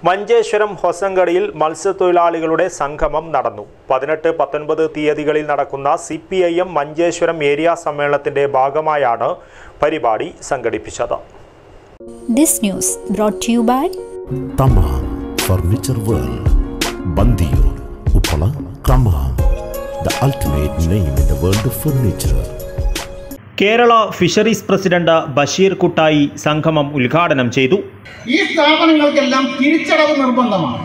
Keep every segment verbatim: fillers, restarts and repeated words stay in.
മഞ്ചേശ്വരം ഹൊസങ്കടിയിൽ മത്സ്യത്തൊഴിലാളികളുടെ സംഗമം നടന്നു. പതിനെട്ട് പത്തൊൻപത് തീയതികളിൽ നടക്കുന്ന C P I M Manjeshwaram area സമ്മേളനത്തിന്റെ ഭാഗമായാണ് പരിപാടി സംഘടിപ്പിച്ചത്. This news brought to you by Tamam Furniture World, Bandiyur, Uppala, Tamam, the ultimate name in the world of furniture. Kerala fisheries president Basheer Kuttayi സംഗമം ഉദ്ഘാടനം ചെയ്തു. ഈ സ്ഥാപനങ്ങൾക്കെല്ലാം തിരിച്ചടവ് നിർബന്ധമാണ്.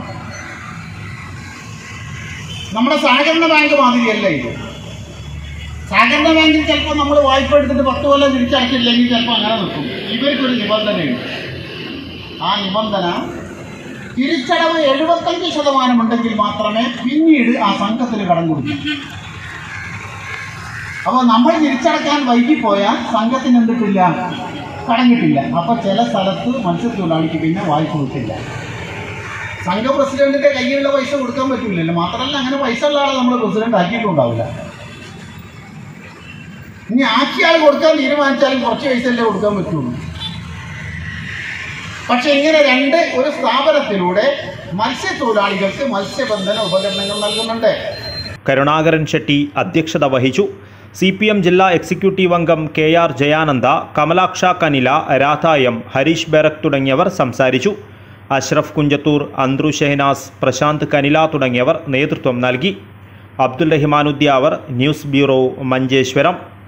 നമ്മുടെ സഹകരണ ബാങ്ക് മാതിരിയല്ല ഇത്. സഹകരണ ബാങ്കിൽ ചിലപ്പോൾ നമ്മൾ വായ്പ എടുത്തിട്ട് പത്ത് കൊല്ലം തിരിച്ചടച്ചില്ലെങ്കിൽ ചിലപ്പോൾ അങ്ങനെ നിൽക്കും. ഇവർക്കൊരു നിബന്ധനയുണ്ട്. ആ നിബന്ധന തിരിച്ചടവ് എഴുപത്തഞ്ച് ശതമാനം ഉണ്ടെങ്കിൽ മാത്രമേ പിന്നീട് ആ സംഘത്തിന് കടം കൊടുക്കൂ. അപ്പോൾ നമ്മൾ തിരിച്ചടക്കാൻ വൈകിപ്പോയാൽ സംഘത്തിന് എന്തിട്ടില്ല, കടം കിട്ടില്ല. അപ്പോൾ ചില സ്ഥലത്ത് മത്സ്യത്തൊഴിലാളിക്ക് പിന്നെ വായ്പ കിട്ടില്ല. സംഘ പ്രസിഡന്റിന്റെ കയ്യിലുള്ള പൈസ കൊടുക്കാൻ പറ്റില്ലല്ലോ. മാത്രമല്ല അങ്ങനെ പൈസ ഉള്ള ആളെ നമ്മൾ പ്രസിഡന്റ് ആക്കിയിട്ടുണ്ടാവില്ല. ഇനി ആക്കിയാൾ കൊടുക്കാൻ തീരുമാനിച്ചാലും കുറച്ച് പൈസയല്ലേ കൊടുക്കാൻ പറ്റുള്ളൂ. പക്ഷെ ഇങ്ങനെ രണ്ട് ഒരു സ്ഥാപനത്തിലൂടെ മത്സ്യത്തൊഴിലാളികൾക്ക് മത്സ്യബന്ധന ഉപകരണങ്ങൾ നൽകുന്നുണ്ട്. കരുണാകരൻ ഷെട്ടി അധ്യക്ഷത വഹിച്ചു. സി പി എം ജില്ലാ എക്സിക്യൂട്ടീവ് അംഗം K R Jayananda, Kamalaksha Kanila, Radha M, Harish Berak തുടങ്ങിയവർ സംസാരിച്ചു. അഷ്റഫ് കുഞ്ചത്തൂർ, അന്ത്രു ഷെഹനാസ്, പ്രശാന്ത് കനില തുടങ്ങിയവർ നേതൃത്വം നൽകി. അബ്ദുൽ റഹിമാനുദ്യാവർ, ന്യൂസ് ബ്യൂറോ, മഞ്ചേശ്വരം.